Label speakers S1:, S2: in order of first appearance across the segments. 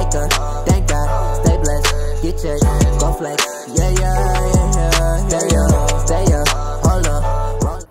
S1: maker. Thank God, stay blessed, get checked, go flex. Yeah, yeah, yeah, yeah, yeah, yeah. Stay up, hold up, roll.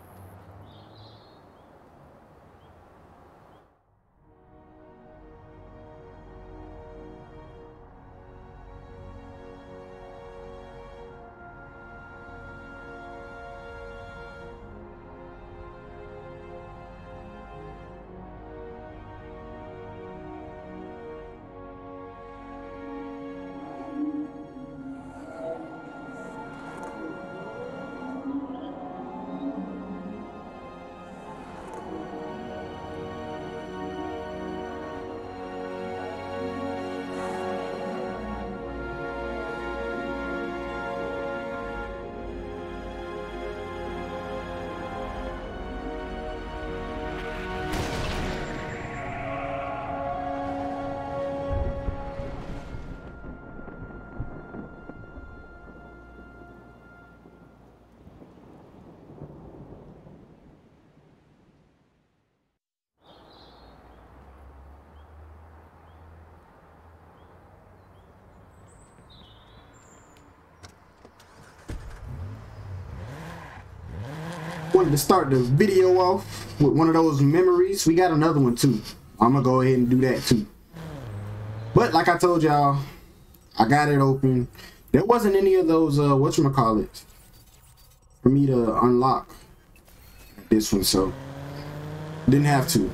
S2: Wanted to start the video off with one of those memories. We got another one too. I'm gonna go ahead and do that too. But like I told y'all, I got it open. There wasn't any of those whatchamacallit for me to unlock this one, so didn't have to.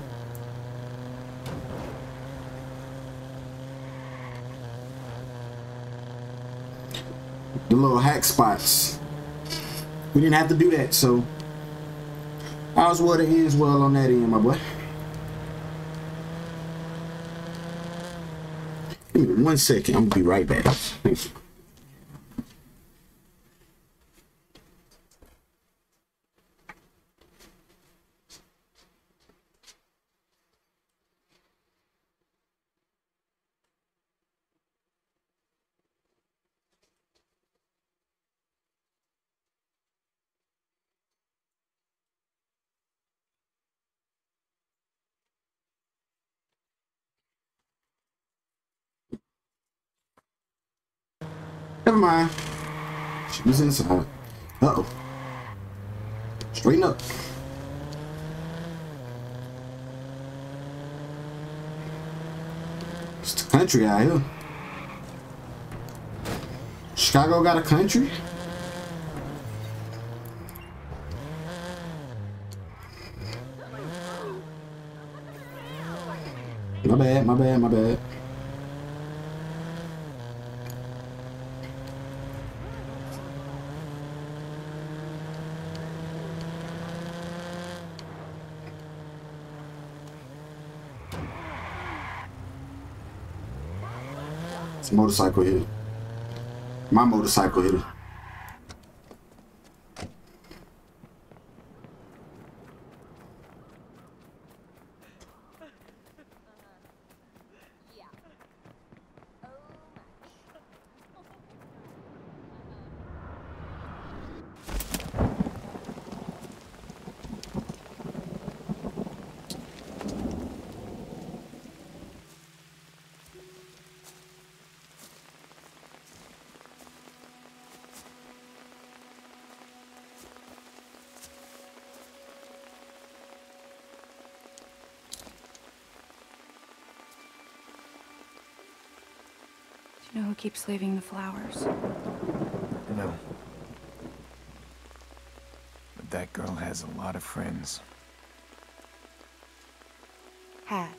S2: The little hack spots, we didn't have to do that, so all's well that ends well on that end, my boy. Give me 1 second, I'm gonna be right back. Thank you. Never mind. She was inside. Uh-oh. Straighten up. It's the country out here. Chicago got a country? My bad, my bad, my bad. It's a motorcycle here. My motorcycle here.
S3: You know who keeps leaving the flowers?
S4: No. But that girl has a lot of friends.
S3: Had.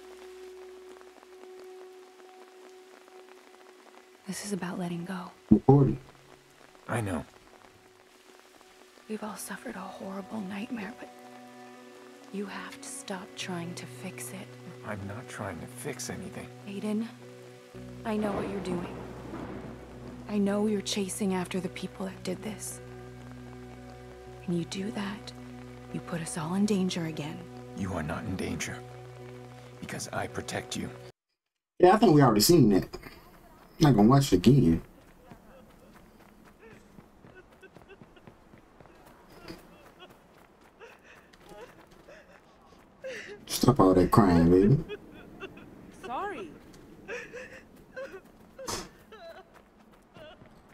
S3: This is about letting go.
S2: Recording.
S4: I know.
S3: We've all suffered a horrible nightmare, but you have to stop trying to fix it.
S4: I'm not trying to fix anything.
S3: Aiden, I know what you're doing. I know you're chasing after the people that did this. And you do that, you put us all in danger again.
S4: You are not in danger. Because I protect you.
S2: Yeah, I think we already seen that. I'm not gonna watch it again. Stop all that crying, baby.
S5: Sorry.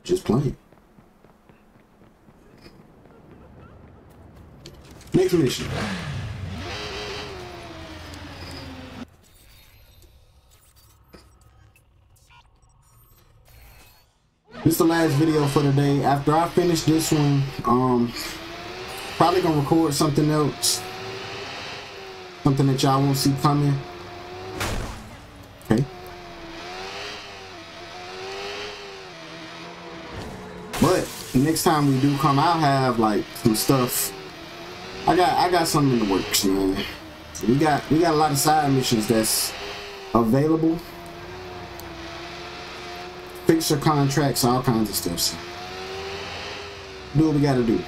S2: Just playing. Next mission. This is the last video for today. After I finish this one, probably gonna record something else. Something that y'all won't see coming. Okay. But next time we do come, I'll have like some stuff. I got something in the works, man. We got a lot of side missions that's available. Fixer contracts, all kinds of stuff. So do what we gotta do.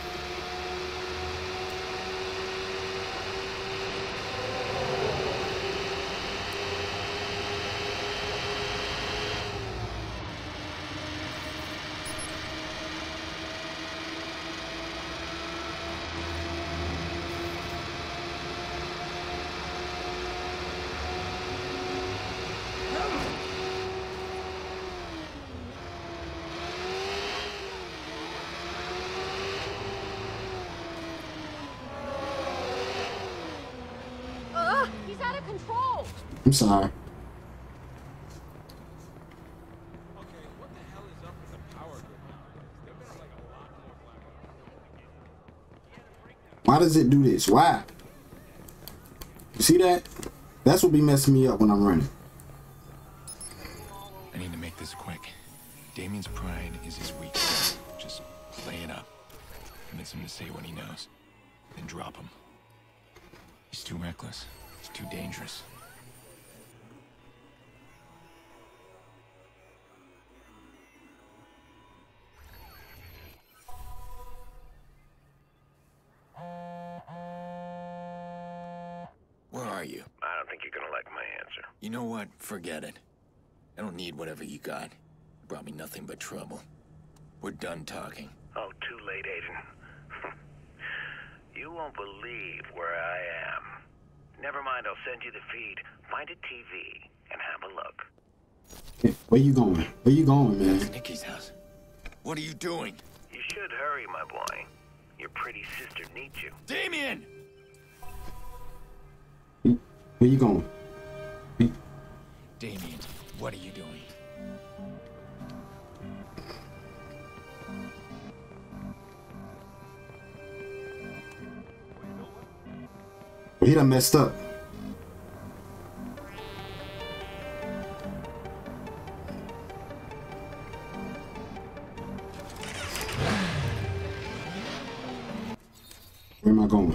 S2: I'm sorry.
S5: Okay, what the hell is up with the power grid nowadays? They've been like a lot more black.
S2: Why does it do this? Why? You see that? That's what be messing me up when I'm running.
S4: I need to make this quick. Damien's pride is his weakness. Just play it up. Convince him to say what he knows. Then drop him. He's too reckless. He's too dangerous. Where are you?
S6: I don't think you're gonna like my answer.
S4: You know what? Forget it. I don't need whatever you got. You brought me nothing but trouble. We're done talking.
S6: Oh, too late, Aiden. You won't believe where I am. Never mind, I'll send you the feed. Find a TV and have a look.
S2: Hey, where you going? Where you going, man?
S4: It's Nikki's house. What are you doing?
S6: You should hurry, my boy. Your pretty sister needs you.
S4: Damien!
S2: Where you going?
S4: Damien, what are you doing?
S2: He done messed up. Where am I going?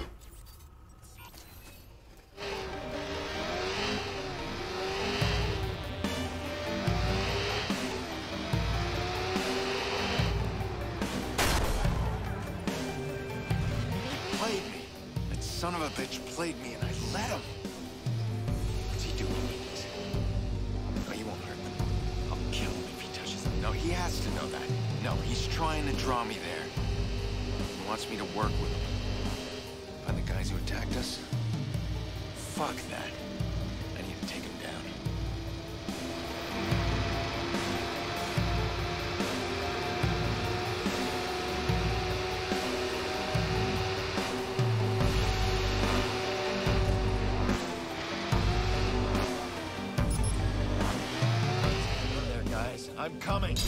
S4: Played me. That son of a bitch played me and I let him. What's he doing with this? No, you won't hurt them. I'll kill him if he touches them. No, he has to know that. No, he's trying to draw me there. He wants me to work with him. Find the guys who attacked us? Fuck that. I need to take him down. There, guys. I'm coming.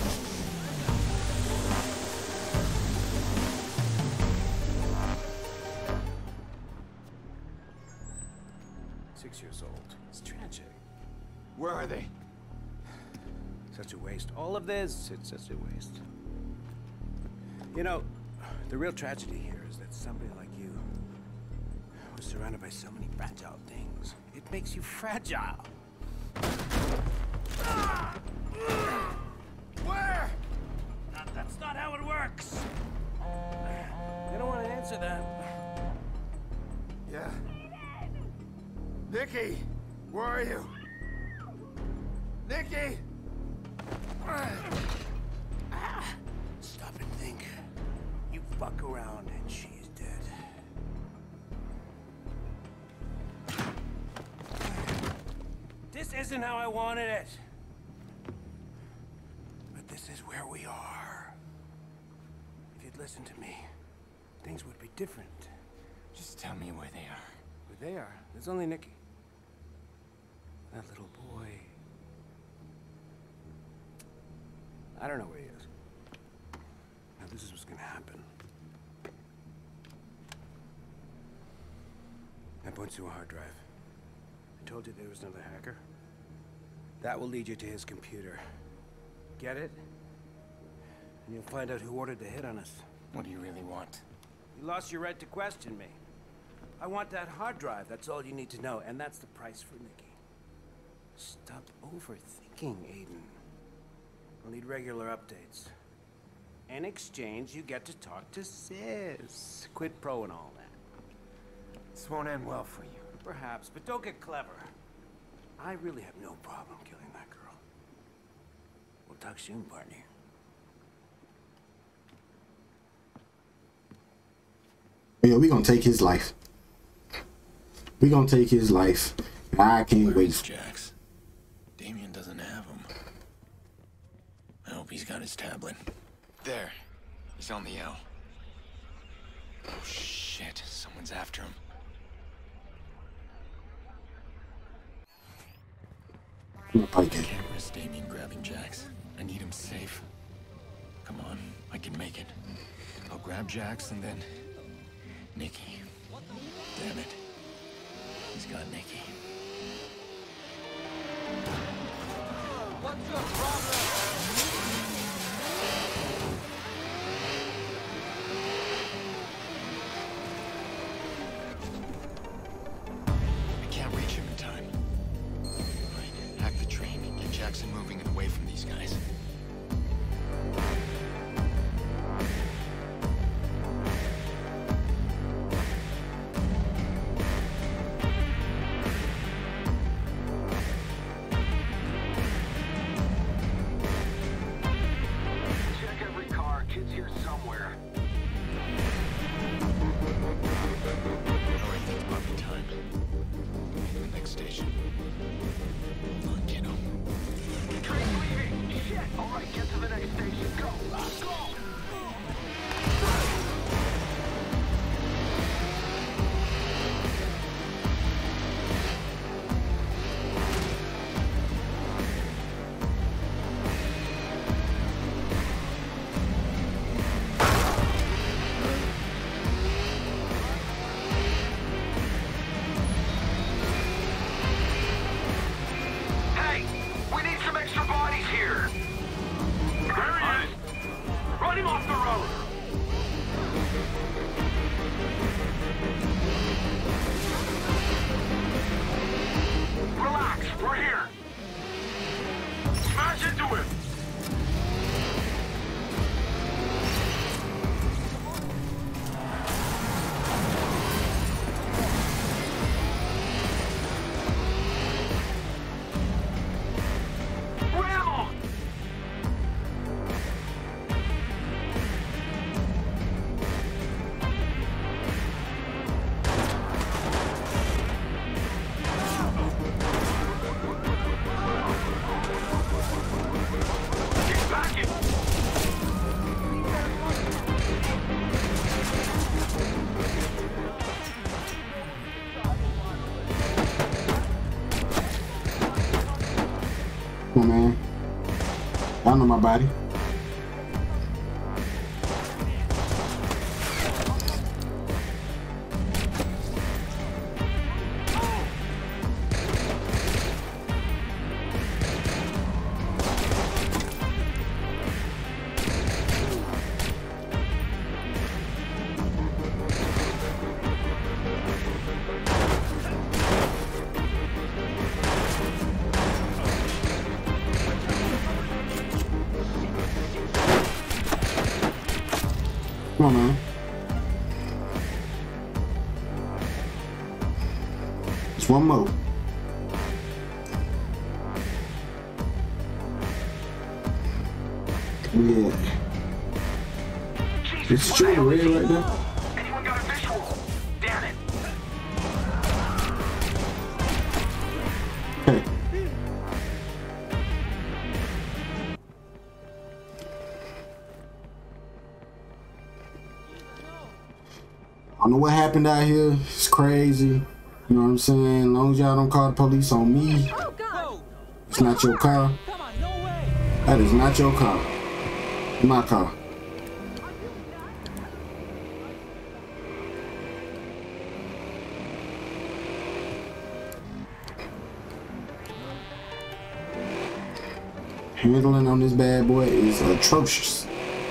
S7: It's tragic.
S4: Where are they?
S7: Such a waste. All of this, it's such a waste. You know, the real tragedy here is that somebody like you was surrounded by so many fragile things. It makes you fragile.
S4: Where?
S7: That's not how it works. I don't want to answer that.
S4: Yeah. Nikki, where are you? Nikki!
S7: Stop and think. You fuck around and she's dead. This isn't how I wanted it. But this This is where we are. If you'd listened to me, things would be different.
S4: Just tell me where they are.
S7: Where they are? There's only Nicky. That little boy. I don't know where he is. Now this is what's gonna happen. I points to a hard drive. I told you there was another hacker. That will lead you to his computer. Get it? And you'll find out who ordered the hit on us.
S4: What do you really want?
S7: You lost your right to question me. I want that hard drive, that's all you need to know, and that's the price for Nicky. Stop overthinking, Aiden. I'll need regular updates. In exchange, you get to talk to Sis. Quid pro and all that.
S4: This won't end well for you.
S7: Perhaps, but don't get clever. I really have no problem killing that girl. We'll talk soon, partner.
S2: Yeah, we gonna take his life. We gonna take his life. I can't wait.
S4: Jax. Damien doesn't have him. I hope he's got his tablet. There. He's on the L. Oh shit, someone's after him.
S2: I'm gonna pike
S4: I
S2: it.
S4: can't risk Damien grabbing Jax. I need him safe. Come on, I can make it. I'll grab Jax and then... Nicky. Damn it. He's got Nicky.
S5: What's your problem?
S4: I can't reach him in time. Right, hack the train and get Jackson moving and away from these guys.
S6: Check every car. Kid's here somewhere.
S4: Alright, that's probably time. The next station. Hold on, kiddo.
S6: Train's leaving. Shit. All right, get to the next station. Go. Go. Hey, we need some extra bodies here. There he is. Run him off the road. Relax, we're here. Smash into him. Ram him. Get back in.
S2: Come on, man. I know my body. Come on, man. Just one more. Yeah. It's true, the red right there.
S6: Anyone got a visual? Damn it.
S2: Hey. don't know what happened out here. It's crazy. You know what I'm saying? As long as y'all don't call the police on me, it's not your car. That is not your car. My car. Handling on this bad boy is atrocious.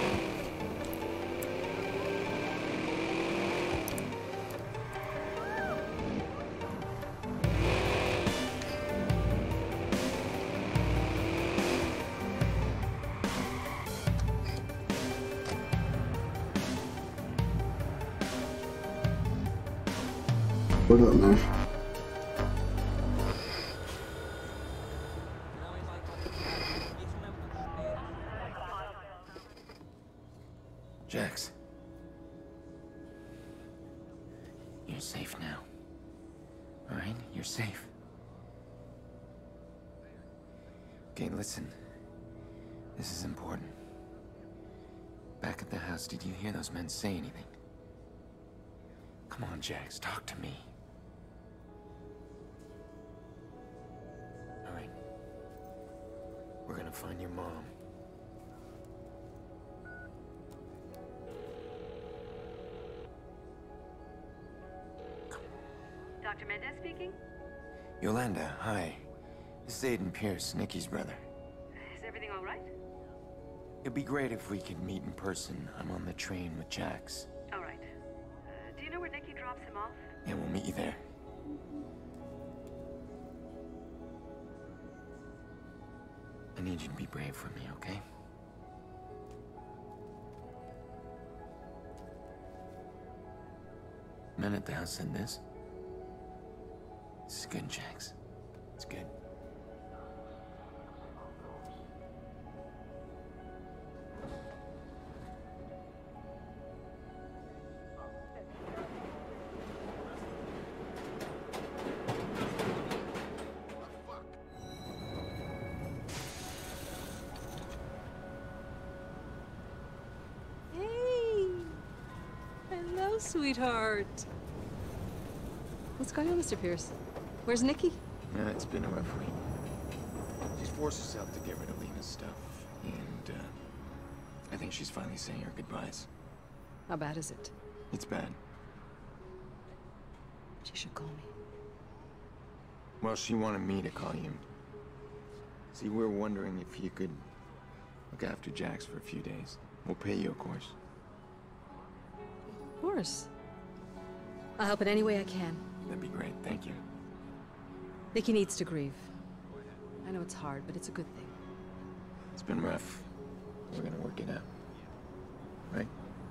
S2: What up, man?
S4: Jax. You're safe now. Alright? You're safe. Okay, listen. This is important. Back at the house, did you hear those men say anything? Come on, Jax, talk to me. Alright. We're gonna find your mom.
S8: Dr. Mendez speaking?
S4: Yolanda, hi. This is Aiden Pierce, Nikki's brother.
S8: Is everything all right?
S4: It'd be great if we could meet in person. I'm on the train with Jax.
S8: All right. Do you know where Nikki drops him off?
S4: Yeah, we'll meet you there. I need you to be brave for me, okay? Men at the house said this. This is good, Jax. It's good.
S8: Hey! Hello, sweetheart. What's going on, Mr. Pierce? Where's Nikki?
S4: Yeah, it's been a rough week. She's forced herself to get rid of Lena's stuff, and I think she's finally saying her goodbyes.
S8: How bad is it?
S4: It's bad.
S8: She should call me.
S4: Well, she wanted me to call you. See, we're wondering if you could look after Jax for a few days. We'll pay you, of course.
S8: Of course. I'll help in any way I can.
S4: That'd be great, thank you.
S8: Nikki needs to grieve. I know it's hard, but it's a good thing.
S4: It's been rough. We're gonna work it out. Right?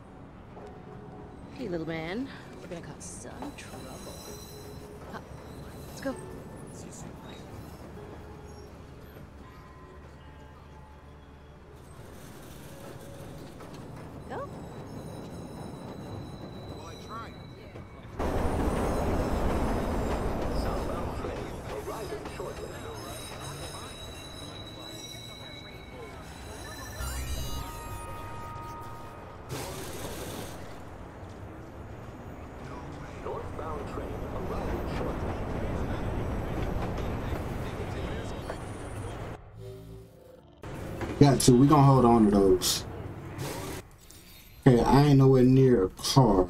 S8: Hey, little man. We're gonna cause some trouble. Huh. Let's go.
S4: See you soon.
S8: Go.
S2: Got to. We gonna hold on to those. Okay, I ain't nowhere near a car,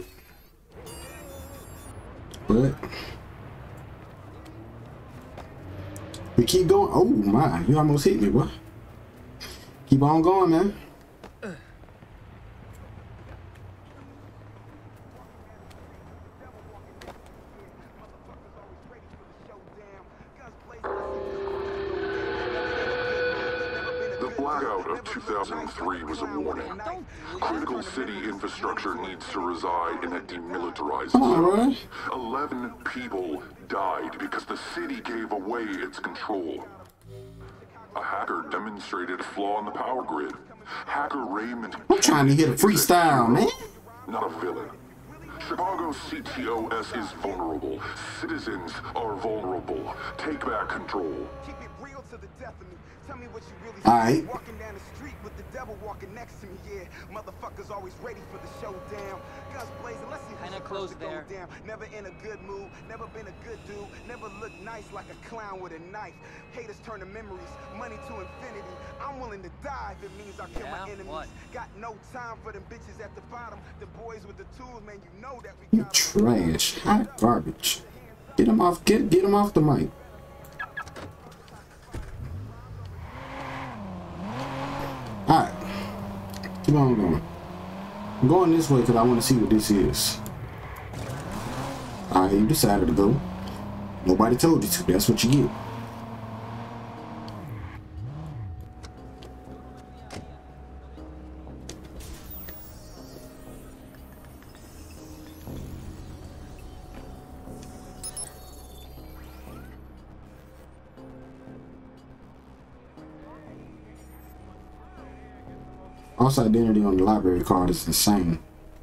S2: but we keep going. Oh my! You almost hit me, boy. Keep on going, man.
S9: The blackout of 2003 was a warning. Critical city infrastructure needs to reside in a demilitarized
S2: Come on,
S9: zone.
S2: bro.
S9: 11 people died because the city gave away its control. A hacker demonstrated a flaw in the power grid. Hacker Raymond
S2: I'm trying to hit a freestyle, man.
S9: Not a villain. Chicago CTOS is vulnerable. Citizens are vulnerable. Take back control.
S10: to the death of me. Tell me what you really
S2: Alright.
S10: Walking down the street with the devil walking next to me, yeah. Motherfuckers always ready for the showdown. Guns blazing, let's see who's the first to go down. Never in a good mood, never been a good dude. Never looked nice like a clown with a knife. Haters turn to memories, money to infinity. I'm willing to die if it means I kill my enemies. Got no time for them bitches at the bottom. The boys with the tools, man, you know that we
S2: You trash. Hot garbage. Get him off. Get him off the mic. Alright. Keep on going. I'm going this way because I want to see what this is. Alright, you decided to go. Nobody told you to. That's what you get. False identity on the library card is insane.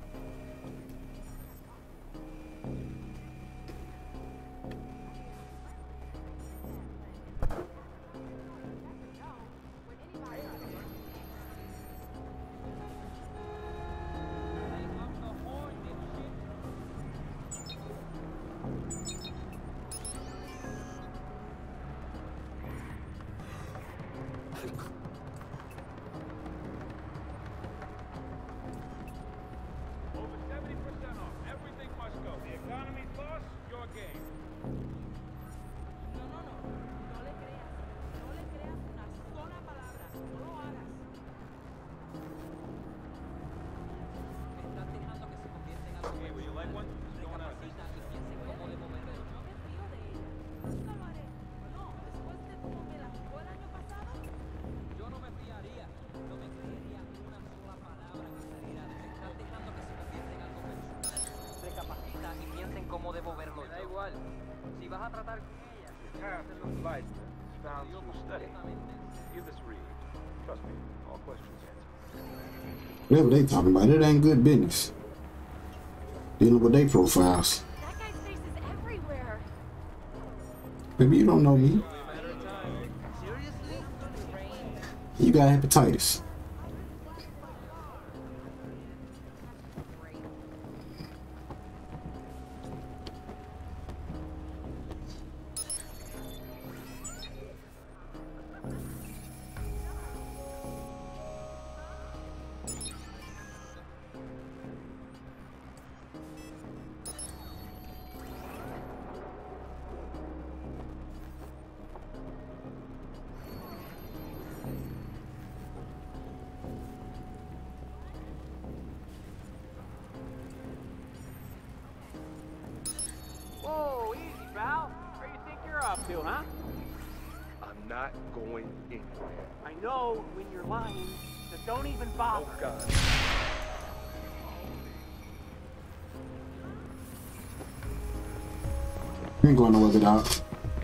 S2: Whatever they talking about, it ain't good business. Dealing with their profiles.
S3: That guy's face is everywhere.
S2: Maybe you don't know me. You got hepatitis.
S5: Whoa, easy, pal. Where you think you're up to, huh?
S11: I'm not going anywhere.
S5: I know when you're lying, so don't even bother.
S11: Oh, God.
S2: You ain't going nowhere with it out.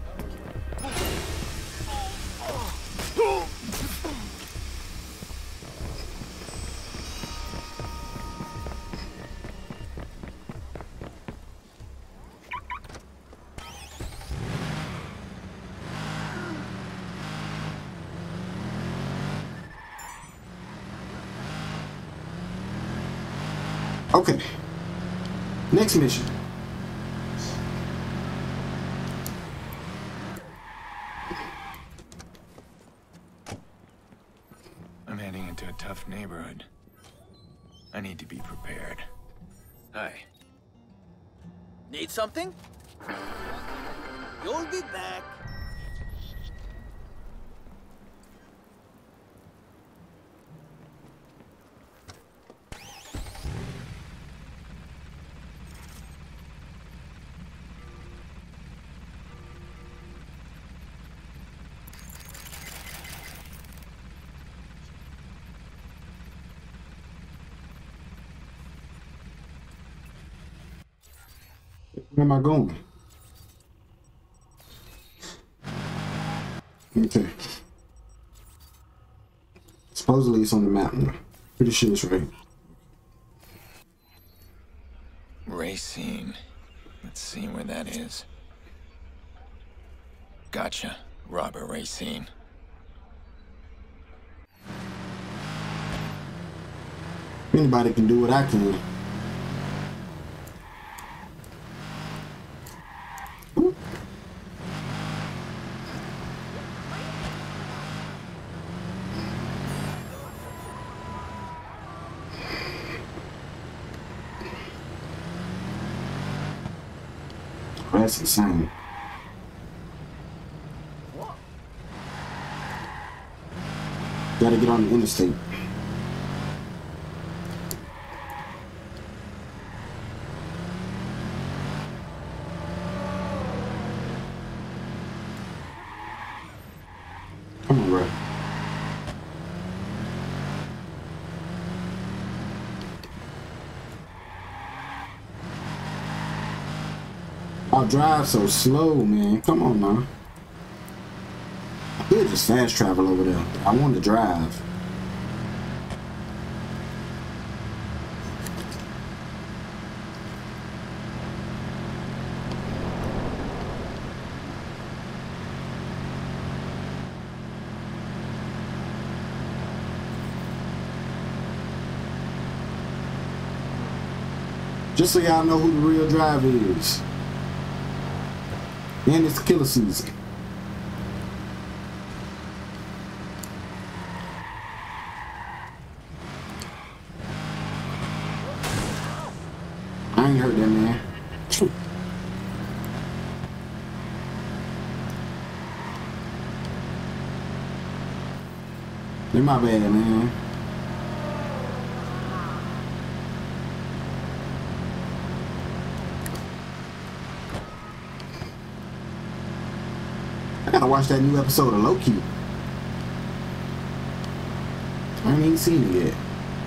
S2: Okay. Next mission.
S4: I'm heading into a tough neighborhood. I need to be prepared. Hi.
S12: Need something? You'll be back.
S2: Where am I going? Okay. Supposedly it's on the map now. Pretty sure it's right.
S4: Racine. Let's see where that is. Gotcha. Robert Racine.
S2: Anybody can do what I can. That's insane. Gotta get on the interstate. Come on, bro. I'll drive so slow, man. Come on, man. I could just fast travel over there. I want to drive. Just so y'all know who the real driver is. And it's killer season. I ain't hurt that man. They're my bad, man. I gotta watch that new episode of Loki. I ain't even seen it yet.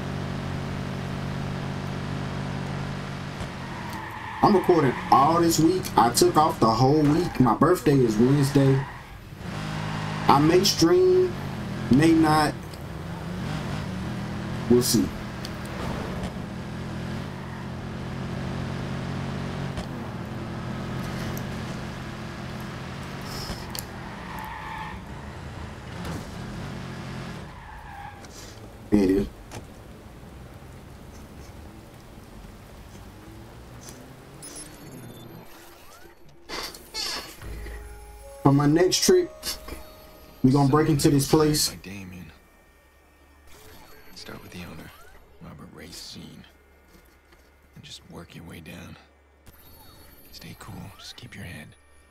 S2: I'm recording all this week. I took off the whole week. My birthday is Wednesday. I may stream, may not. We'll see. There it is. For my next trip, we're gonna break into this place.
S4: Like Damien. Start with the owner, Robert Racine, and just work your way down. Stay cool. Just keep your head.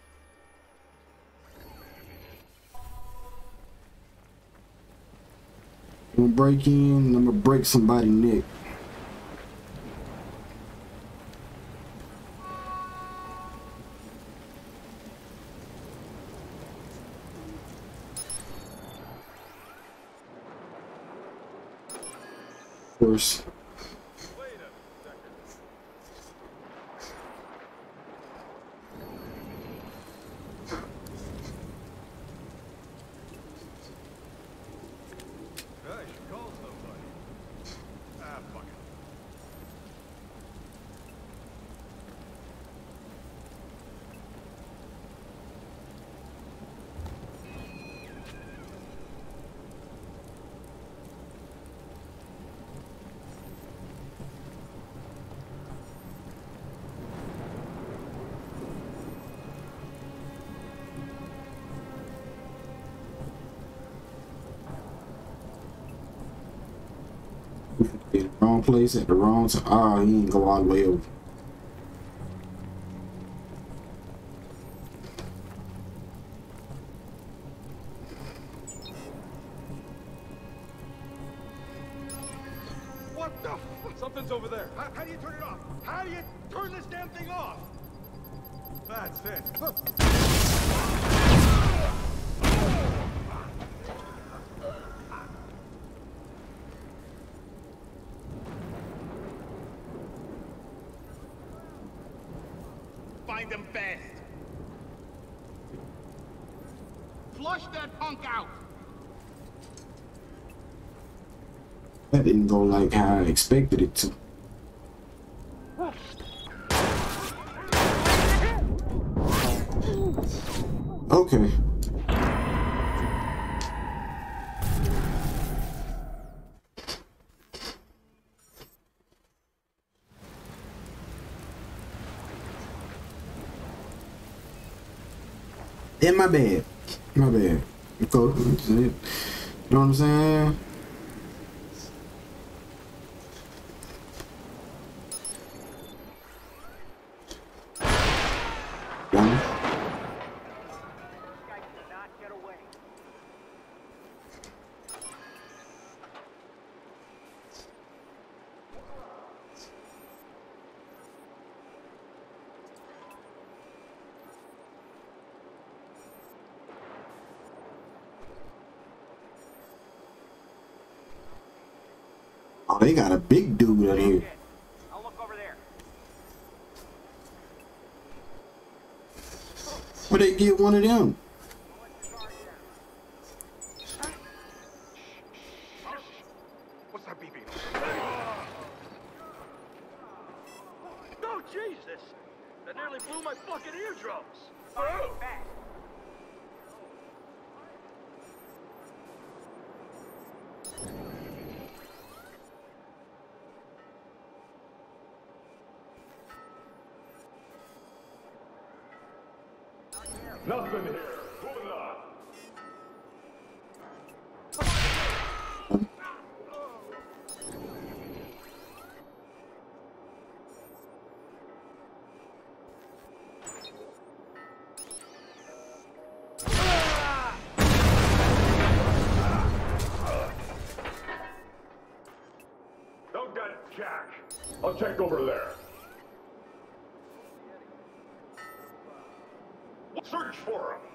S2: I'm gonna break in and I'm gonna break somebody's neck. Of course. Wrong place at the wrong time. Ah, he didn't go all the way over.
S5: What the fuck? Something's over there. How do you turn it off? How do you turn this damn thing off? That's it.
S13: Find them fast. Flush that punk out.
S2: That didn't go like how I expected it to. Okay. And my bad. My bad. You know what I'm saying? Oh, they got a big dude out here.
S5: I'll look over there.
S2: Where they get one of them?
S5: What's that beeping? No, Jesus! That nearly blew my fucking eardrums. Oh.
S9: Nothing here. Moving on. Don't get Jack. I'll check over there. Search for him.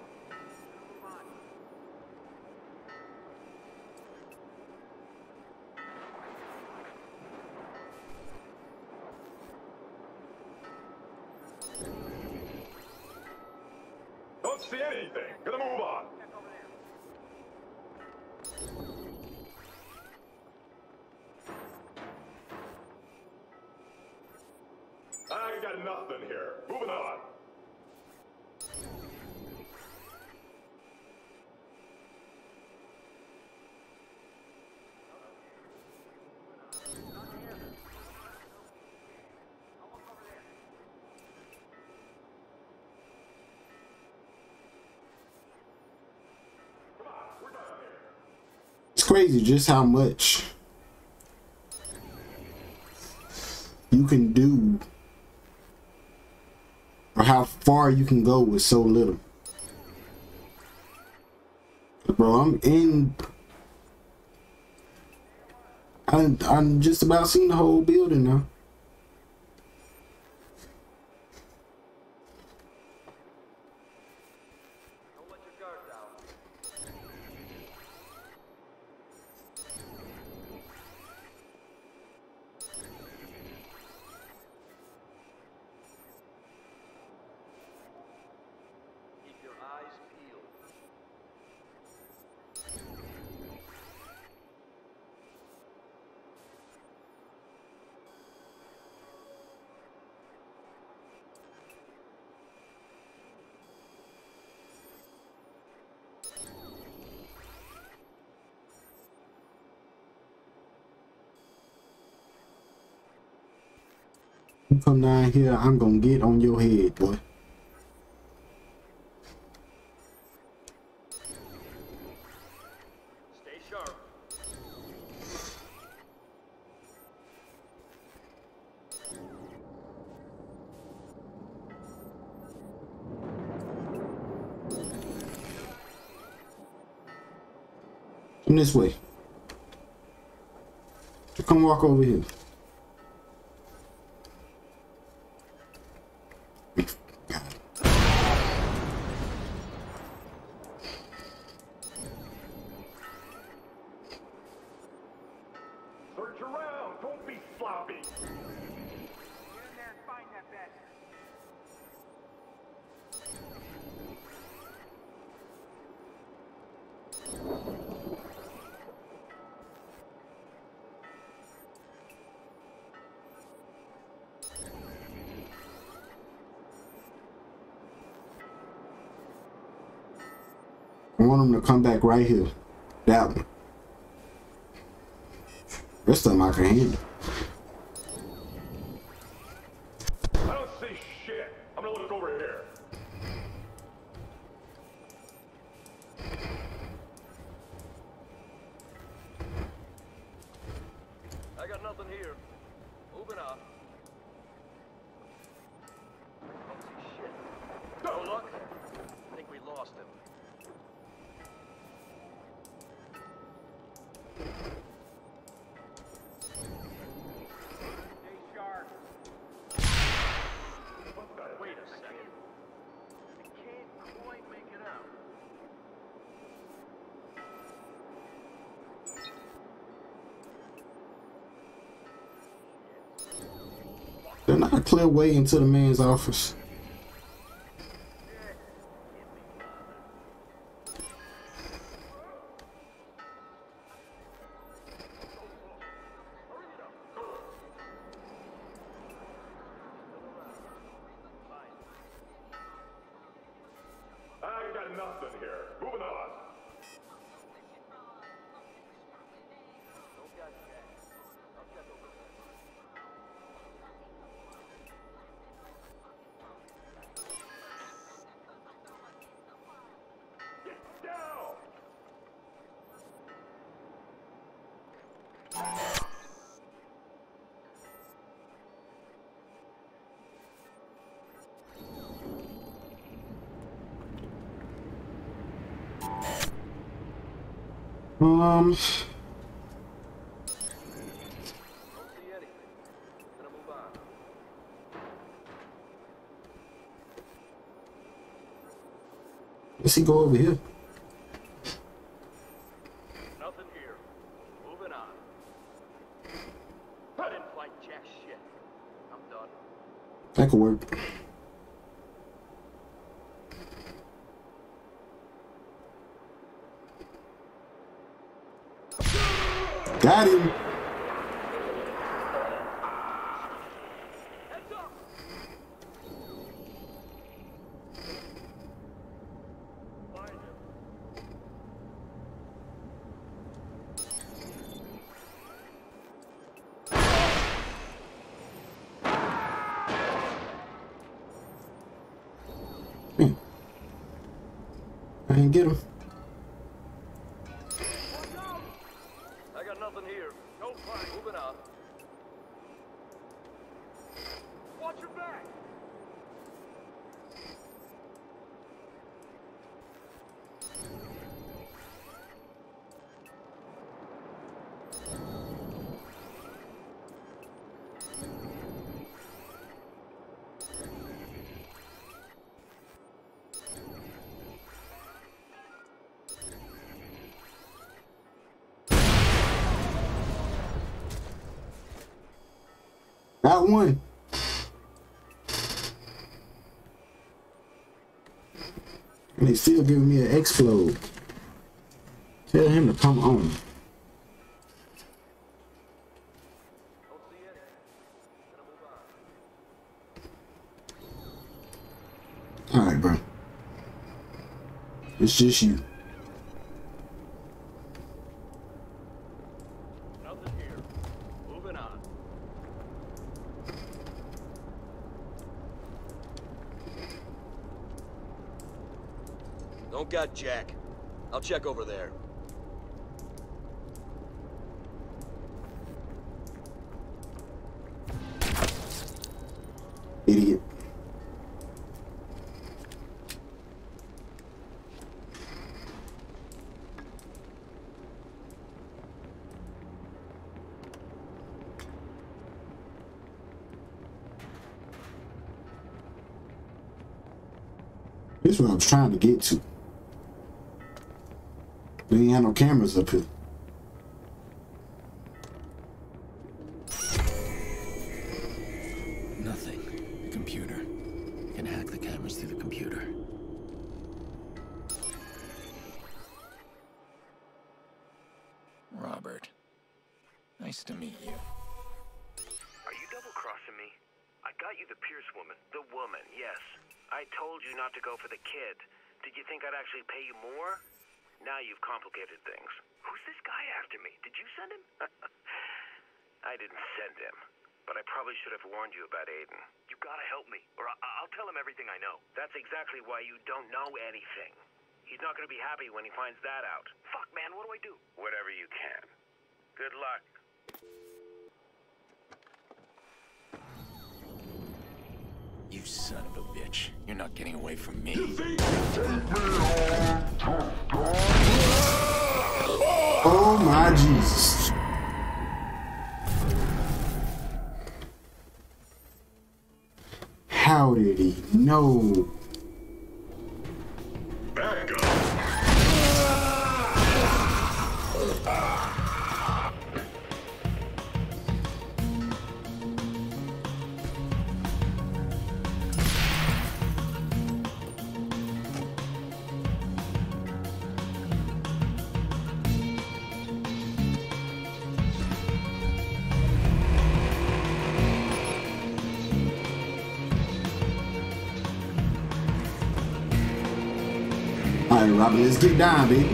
S9: Don't see anything. Gonna move on. I got nothing here. Moving on.
S2: It's crazy just how much you can do or how far you can go with so little. Bro, I'm just about seen the whole building now. You come down here, I'm gonna get on your head, boy.
S5: Stay sharp.
S2: Come this way. Come walk over here.
S9: Search around. Don't be sloppy.
S5: Get in there and find that bastard.
S2: I want him to come back right here. That one. Rest of them I can handle.
S9: I don't see shit. I'm gonna look over here.
S14: moving on. Don't see shit. No luck? I think we lost him. Wait a second. I can't quite make it out.
S2: They're not a clear way into the man's office.
S9: I got nothing here. Moving on. Get down!
S2: Um. Let's see, go over here.
S14: Nothing here. Moving on. I didn't fight jack shit. I'm done.
S2: That could work. Got him. I didn't get him.
S14: I got nothing here. No fine. Moving on. Watch your back.
S2: Got one. And they still giving me an explode. Tell him to come on. Alright, bro. It's just you.
S14: Nothing here. Moving on. Don't got Jack. I'll check over there.
S2: Idiot. This is what I was trying to get to. There ain't had no cameras up here.
S15: Nothing. The computer. You can hack the cameras through the computer. Robert. Nice to meet you.
S6: Are you double-crossing me? I got you the Pierce woman. The woman, yes. I told you not to go for the kid. Did you think I'd actually pay you more? Now you've complicated things. Who's this guy after me? Did you send him? I didn't send him. But I probably should have warned you about Aiden. You gotta help me, or I'll tell him everything I know. That's exactly why you don't know anything. He's not gonna be happy when he finds that out. Fuck, man, what do I do? Whatever you can. Good luck.
S15: You son of a bitch. You're not getting away from me.
S2: Oh my Jesus. How did he know?
S9: Back up.
S2: All right, Robin, let's get down, baby.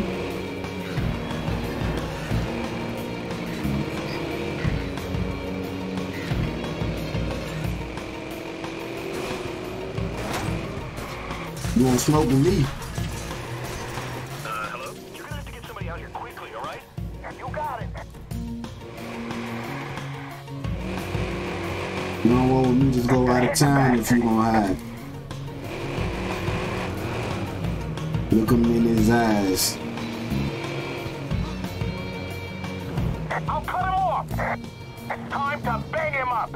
S2: You want to smoke with me?
S6: Hello? You're gonna have to get somebody out here quickly, alright? You got it.
S2: You don't want me to just go out of town if you gonna hide. Look him in his eyes.
S6: I'll cut him off. It's time to bang him up.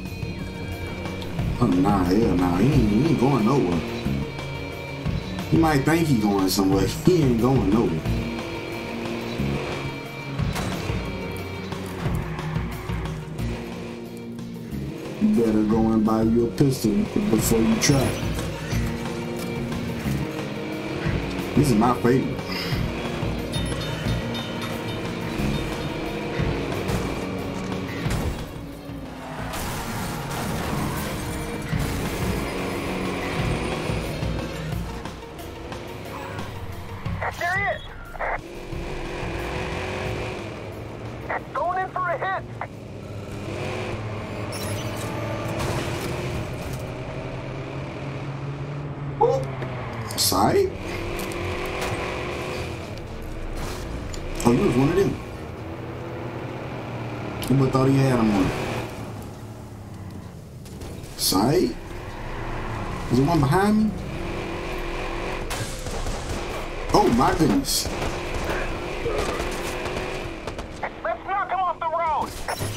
S2: Oh, nah, hell nah. He ain't going nowhere. He might think he going somewhere. He ain't going nowhere. You better go and buy you a pistol before you try. This is my favorite.
S6: There he is. Going in for a hit.
S2: Oh, sight. Oh, you was one of them. Who thought he had him on? Sight? Is there one behind me? Oh my goodness.
S6: Let's knock him off the road.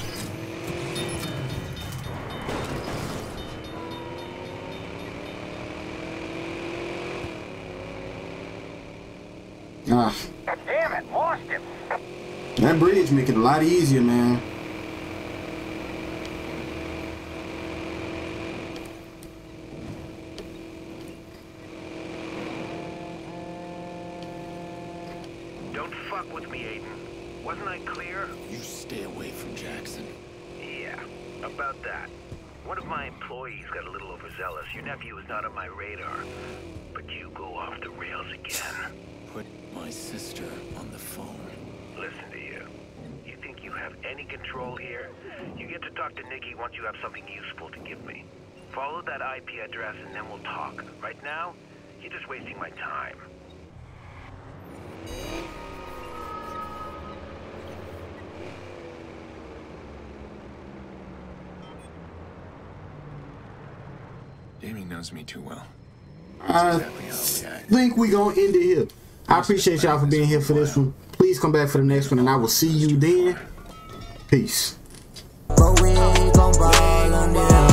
S2: Ah.
S6: Damn it, lost him.
S2: That bridge make it a lot easier, man.
S6: Don't fuck with me, Aiden. Wasn't I clear?
S15: You stay away from Jackson.
S6: Yeah, about that. One of my employees got a little overzealous. Your nephew is not on my radar. But you go off the rails again.
S15: Put my sister on the phone.
S6: Listen to you. You think you have any control here? You get to talk to Nikki once you have something useful to give me. Follow that IP address and then we'll talk. Right now, you're just wasting my time.
S15: Damien knows me too well.
S2: I think we gonna end it here. I appreciate y'all for being here for this one. Please come back for the next one, and I will see you then. Peace.
S1: But we ain't gon' ball on this.